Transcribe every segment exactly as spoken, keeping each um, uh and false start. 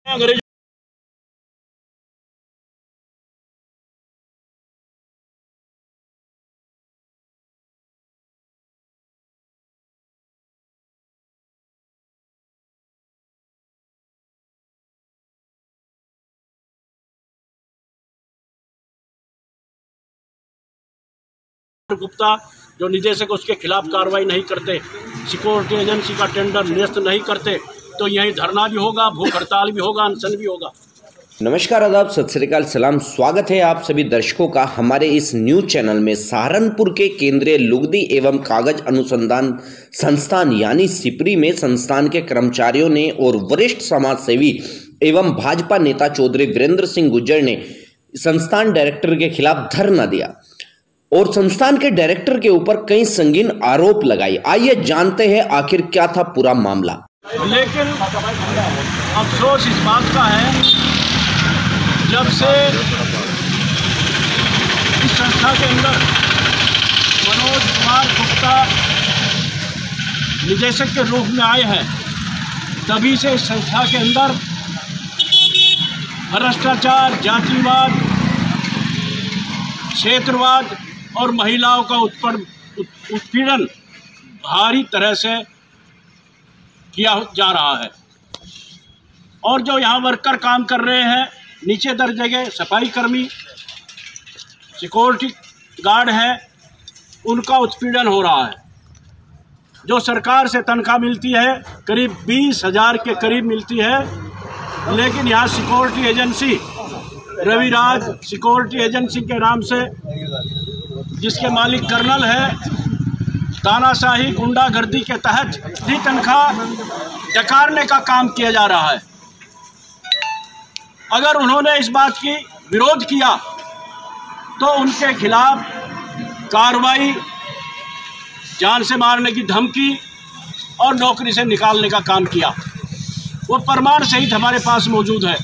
अंग्रेज गुप्ता जो निदेशक उसके खिलाफ कार्रवाई नहीं करते, सिक्योरिटी एजेंसी का टेंडर निरस्त नहीं करते, तो यहीं धरना भी होगा, भूख हड़ताल भी होगा, अनशन भी होगा। नमस्कार, आदाब, सत श्री अकाल, सलाम। स्वागत है आप सभी दर्शकों का हमारे इस न्यूज चैनल में। सहारनपुर के केंद्रीय लुगदी एवं कागज अनुसंधान संस्थान यानी सिपरी में संस्थान के कर्मचारियों ने और वरिष्ठ समाज सेवी एवं भाजपा नेता चौधरी वीरेंद्र सिंह गुर्जर ने संस्थान डायरेक्टर के खिलाफ धरना दिया और संस्थान के डायरेक्टर के ऊपर कई संगीन आरोप लगाए। आइए जानते हैं आखिर क्या था पूरा मामला। लेकिन अफसोस इस बात का है, जब से इस संस्था के अंदर मनोज कुमार गुप्ता निदेशक के रूप में आए हैं, तभी से इस संस्था के अंदर भ्रष्टाचार, जातिवाद, क्षेत्रवाद और महिलाओं का उत्पीड़न भारी तरह से किया जा रहा है। और जो यहाँ वर्कर काम कर रहे हैं, नीचे दर्जे के सफाई कर्मी, सिक्योरिटी गार्ड हैं, उनका उत्पीड़न हो रहा है। जो सरकार से तनख्वाह मिलती है करीब बीस हजार के करीब मिलती है, लेकिन यहाँ security agency Raviraj security agency के नाम से, जिसके मालिक कर्नल है, तानाशाही गुंडागर्दी के तहत भी तनख्वाह डकारने का काम किया जा रहा है। अगर उन्होंने इस बात की विरोध किया तो उनके खिलाफ कार्रवाई, जान से मारने की धमकी और नौकरी से निकालने का काम किया। वो प्रमाण सहित हमारे पास मौजूद है।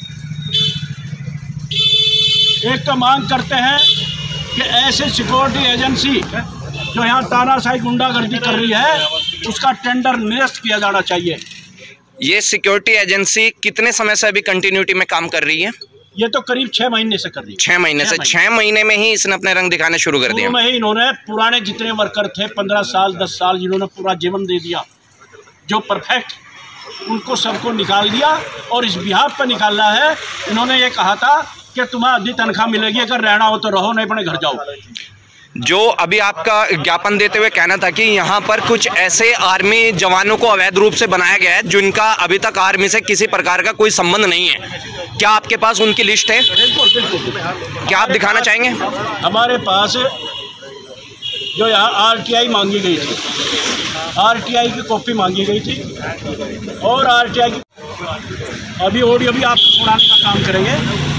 एक तो मांग करते हैं कि ऐसे सिक्योरिटी एजेंसी जो यहाँ तानाशाही गुंडागर्दी कर रही है, उसका टेंडर निरस्त किया जाना चाहिए। ये सिक्योरिटी एजेंसी कितने समय से अभी कंटिन्यूटी में काम कर रही है? ये तो करीब छह महीने से कर रही है। छह महीने से छह महीने में ही इसने अपने रंग दिखाने शुरू कर दिया। में ही इन्होंने पुराने जितने वर्कर थे, पंद्रह साल दस साल जिन्होंने पूरा जीवन दे दिया, जो परफेक्ट, उनको सबको निकाल दिया। और इस बिहाफ पर निकालना है। इन्होंने ये कहा था कि तुम्हें आधी तनख्वाह मिलेगी, अगर रहना हो तो रहो, नहीं अपने घर जाओ। जो अभी आपका ज्ञापन देते हुए कहना था कि यहाँ पर कुछ ऐसे आर्मी जवानों को अवैध रूप से बनाया गया है जिनका अभी तक आर्मी से किसी प्रकार का कोई संबंध नहीं है, क्या आपके पास उनकी लिस्ट है? बिल्कुल बिल्कुल। क्या आप दिखाना चाहेंगे? हमारे पास जो यहाँ आरटीआई मांगी गई थी, आरटीआई की कॉपी मांगी गई थी, और आरटीआई की अभी ऑडियो भी आपको सुनाने का काम करेंगे।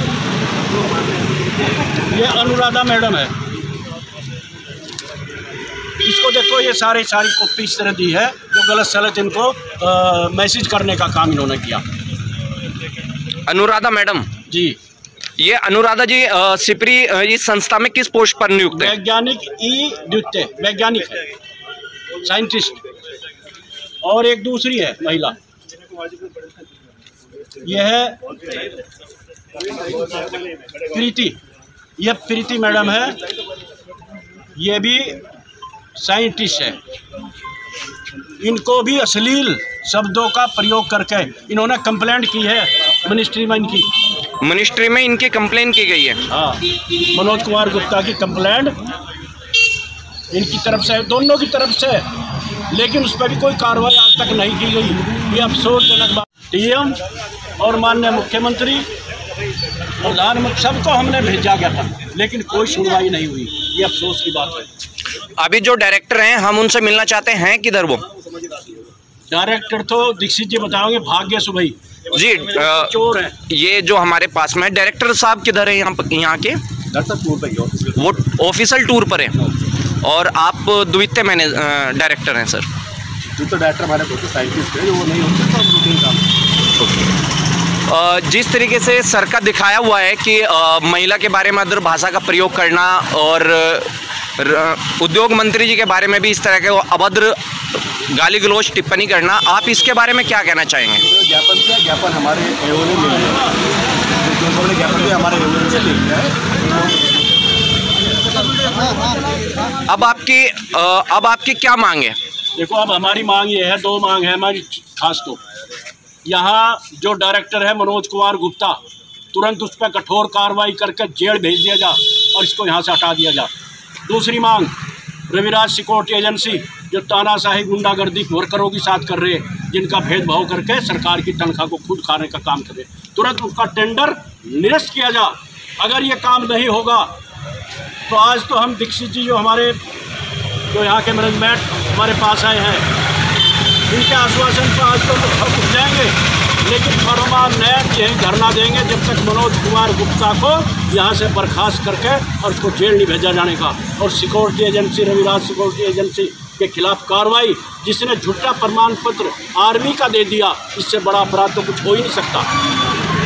ये अनुराधा मैडम है, इसको देखो, ये सारी सारी कॉपी इस तरह दी है जो गलत सलत इनको आ, मैसेज करने का काम इन्होंने किया। अनुराधा मैडम जी, ये अनुराधा जी आ, सिपरी आ, इस संस्था में किस पोस्ट पर नियुक्त है? वैज्ञानिक ई द्वितीय वैज्ञानिक है, साइंटिस्ट। और एक दूसरी है महिला, यह है प्रीति, यह प्रीति मैडम है, ये भी साइंटिस्ट है। इनको भी अश्लील शब्दों का प्रयोग करके इन्होंने कंप्लेंट की है मिनिस्ट्री में। इनकी मिनिस्ट्री में इनकी कंप्लेंट की गई है। हाँ, मनोज कुमार गुप्ता की कंप्लेंट इनकी तरफ से, दोनों की तरफ से, लेकिन उस पर भी कोई कार्रवाई आज तक नहीं की गई। ये अफसोसजनक बात। डीएम और माननीय मुख्यमंत्री, प्रधानमंत्री, सबको हमने भेजा गया था, लेकिन कोई सुनवाई नहीं हुई। ये अफसोस की बात है। अभी जो डायरेक्टर हैं, हम उनसे मिलना चाहते हैं, किधर वो? डायरेक्टर तो दीक्षित जी बताओगे, भाग्य सुबह जी चोर है। ये जो हमारे पास में डायरेक्टर साहब किधर है यहाँ यहाँ के? टूर पर, वो ऑफिशियल टूर पर है। और आप द्वितीय मैनेज डायरेक्टर हैं सर? तो डायरेक्टर हमारे साइंटिस्ट है, वो नहीं होते तो रूटीन काम। जिस तरीके से सर का दिखाया हुआ है कि महिला के बारे में अदर भाषा का प्रयोग करना और उद्योग मंत्री जी के बारे में भी इस तरह के अभद्र गाली गलौज टिप्पणी करना, आप इसके बारे में क्या कहना चाहेंगे? ज्ञापन क्या ज्ञापन हमारे एवं में मिल रहा है, जो हमने ज्ञापन दिया हमारे एवं से मिल रहा है। अब आपकी अब आपकी क्या मांग है? देखो, अब हमारी मांग ये है, दो मांग है हमारी खास। तो यहाँ जो डायरेक्टर है मनोज कुमार गुप्ता, तुरंत उस पर कठोर कार्रवाई करके जेल भेज दिया जा और इसको यहाँ से हटा दिया जा। दूसरी मांग, रविराज सिक्योरिटी एजेंसी जो तानाशाही गुंडागर्दी वर्करों के साथ कर रहे हैं, जिनका भेदभाव करके सरकार की तनख्वाह को खुद खाने का काम कर रहे, तुरंत उसका टेंडर निरस्त किया जा। अगर ये काम नहीं होगा तो आज तो हम दीक्षित जी जो हमारे जो यहाँ के मैनेजमेंट हमारे पास आए हैं, इनके आश्वासन पर आज तो हम उठ जाएंगे, लेकिन परमानेंट यही धरना देंगे जब तक मनोज कुमार गुप्ता को यहाँ से बर्खास्त करके और उसको जेल नहीं भेजा जाने का। और security agency, Raviraj security agency के खिलाफ कार्रवाई, जिसने झूठा प्रमाण पत्र आर्मी का दे दिया, इससे बड़ा अपराध तो कुछ हो ही नहीं सकता।